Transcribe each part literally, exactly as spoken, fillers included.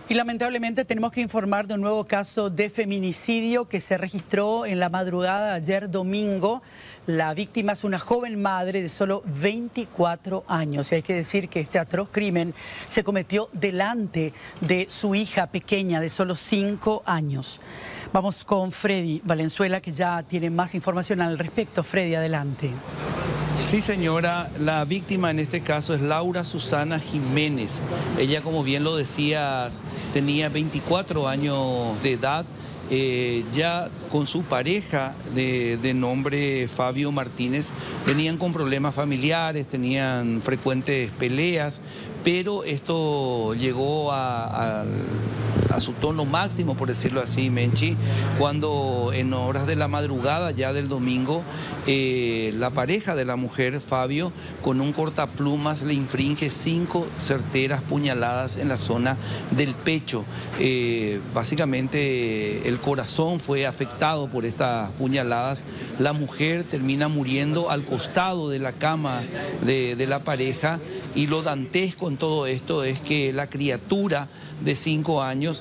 Y lamentablemente tenemos que informar de un nuevo caso de feminicidio que se registró en la madrugada de ayer domingo. La víctima es una joven madre de solo veinticuatro años. Y hay que decir que este atroz crimen se cometió delante de su hija pequeña de solo cinco años. Vamos con Freddy Valenzuela, que ya tiene más información al respecto. Freddy, adelante. Sí, señora, la víctima en este caso es Laura Susana Jiménez. Ella, como bien lo decías, tenía veinticuatro años de edad. Eh, ya con su pareja de, de nombre Fabio Martínez, venían con problemas familiares, tenían frecuentes peleas, pero esto llegó a, a, a su tono máximo, por decirlo así, Menchi, cuando en horas de la madrugada ya del domingo, eh, la pareja de la mujer, Fabio, con un cortaplumas le infringe cinco certeras puñaladas en la zona del pecho. Eh, básicamente el El corazón fue afectado por estas puñaladas. La mujer termina muriendo al costado de la cama de, de la pareja, y lo dantesco en todo esto es que la criatura de cinco años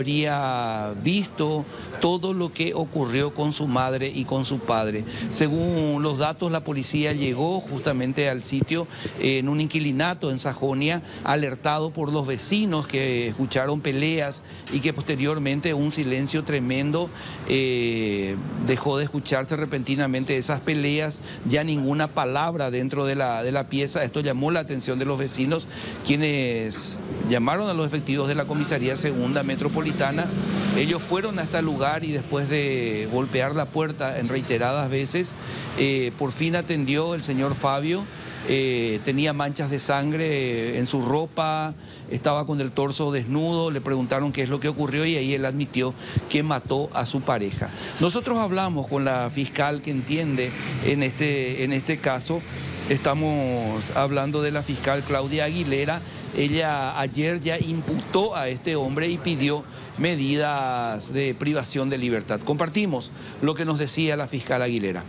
habría visto todo lo que ocurrió con su madre y con su padre. Según los datos, la policía llegó justamente al sitio en un inquilinato en Sajonia, alertado por los vecinos que escucharon peleas y que posteriormente un silencio tremendo eh, dejó de escucharse repentinamente esas peleas, ya ninguna palabra dentro de la, de la pieza. Esto llamó la atención de los vecinos, quienes llamaron a los efectivos de la comisaría segunda metropolitana. Ellos fueron a este lugar y después de golpear la puerta en reiteradas veces, eh, por fin atendió el señor Fabio. Eh, tenía manchas de sangre en su ropa, estaba con el torso desnudo. Le preguntaron qué es lo que ocurrió y ahí él admitió que mató a su pareja. Nosotros hablamos con la fiscal que entiende en este, en este caso. Estamos hablando de la fiscal Claudia Aguilera. Ella ayer ya imputó a este hombre y pidió medidas de privación de libertad. Compartimos lo que nos decía la fiscal Aguilera.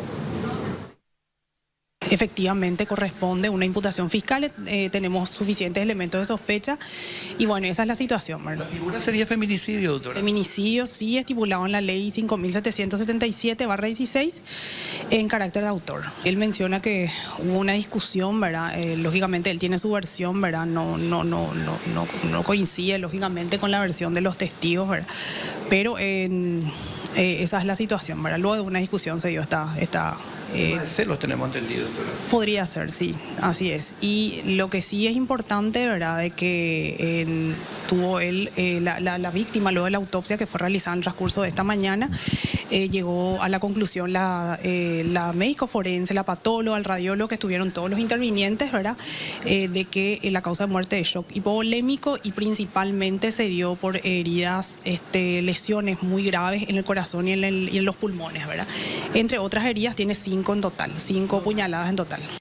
Efectivamente corresponde una imputación fiscal, eh, tenemos suficientes elementos de sospecha y bueno, esa es la situación, ¿verdad? ¿La figura sería feminicidio, doctora? Feminicidio, sí, estipulado en la ley cinco mil setecientos setenta y siete barra dieciséis en carácter de autor. Él menciona que hubo una discusión, ¿verdad? Eh, lógicamente él tiene su versión, ¿verdad? No, no, no, no, no, no coincide lógicamente con la versión de los testigos, ¿verdad? Pero eh, eh, esa es la situación, ¿verdad? Luego de una discusión se dio esta... esta Eh, celos tenemos entendido, doctora. Podría ser, sí, así es. Y lo que sí es importante, ¿verdad?, de que eh, tuvo él, eh, la, la, la víctima, luego de la autopsia que fue realizada en el transcurso de esta mañana, eh, llegó a la conclusión la, eh, la médico forense, la patóloga, el radiólogo, que estuvieron todos los intervinientes, ¿verdad?, eh, de que eh, la causa de muerte es shock hipovolémico y principalmente se dio por heridas, este, lesiones muy graves en el corazón y en, el, y en los pulmones, ¿verdad? Entre otras heridas tiene cinco en total, cinco puñaladas en total.